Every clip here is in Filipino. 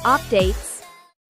updates.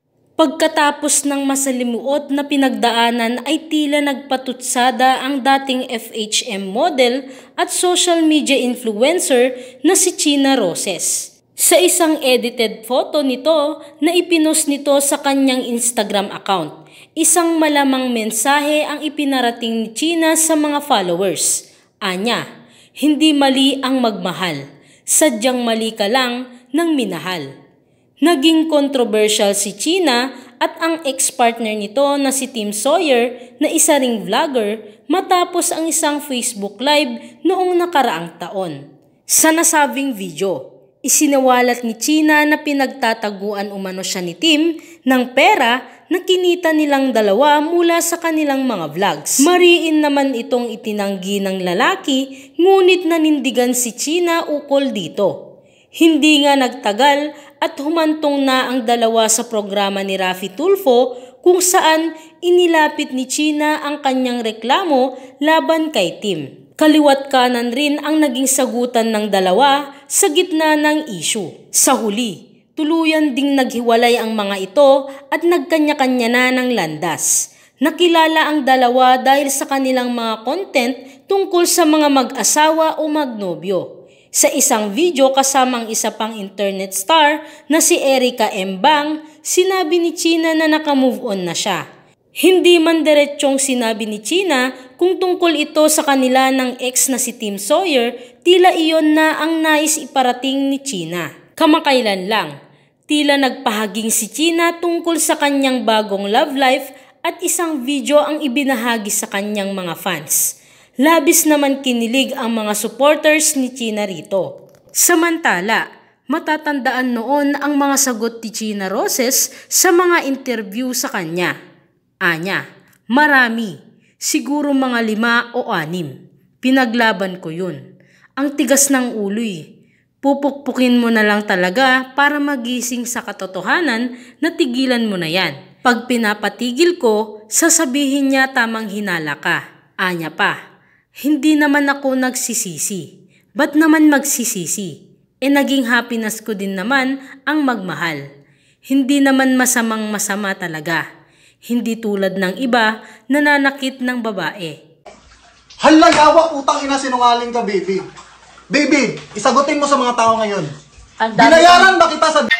Pagkatapos ng masalimuot na pinagdaanan ay tila nagpatutsada ang dating FHM model at social media influencer na si Roces. Sa isang edited photo nito na ipinost nito sa kanyang Instagram account, isang malamang mensahe ang ipinarating ni China sa mga followers. Anya, hindi mali ang magmahal, sadyang mali ka lang ng minahal. Naging controversial si China at ang ex-partner nito na si Sawyer na isa ring vlogger matapos ang isang Facebook Live noong nakaraang taon. Sa nasabing video, isinawalat ni China na pinagtataguan umano siya ni Tim ng pera na kinita nilang dalawa mula sa kanilang mga vlogs. Mariin naman itong itinanggi ng lalaki, ngunit nanindigan si China ukol dito. Hindi nga nagtagal at humantong na ang dalawa sa programa ni Rafi Tulfo kung saan inilapit ni China ang kanyang reklamo laban kay Tim. Kaliwat kanan rin ang naging sagutan ng dalawa sa gitna ng issue. Sa huli, tuluyan ding naghiwalay ang mga ito at nagkanya-kanya na ng landas. Nakilala ang dalawa dahil sa kanilang mga content tungkol sa mga mag-asawa o magnobyo. Sa isang video kasamang isa pang internet star na si Erica M. Bang, sinabi ni China na nakamove on na siya. Hindi man diretsyong sinabi ni China kung tungkol ito sa kanila ng ex na si Sawyer, tila iyon na ang nais iparating ni China. Kamakailan lang, tila nagpahaging si China tungkol sa kanyang bagong love life at isang video ang ibinahagi sa kanyang mga fans. Labis naman kinilig ang mga supporters ni China rito. Samantala, matatandaan noon ang mga sagot ni Roces sa mga interview sa kanya. Anya, marami, siguro mga 5 o 6. Pinaglaban ko yun. Ang tigas ng ulo eh. Pupukpukin mo na lang talaga para magising sa katotohanan na tigilan mo na yan. Pag pinapatigil ko, sasabihin niya tamang hinala ka. Anya pa. Hindi naman ako nagsisisi. Ba't naman magsisisi? Naging happiness ko din naman ang magmahal. Hindi naman masamang masama talaga. Hindi tulad ng iba na nanakit ng babae. Hala, yawa, putang ina, sinungaling ka, baby. Baby, isagutin mo sa mga tao ngayon. Binayaran ba kita sa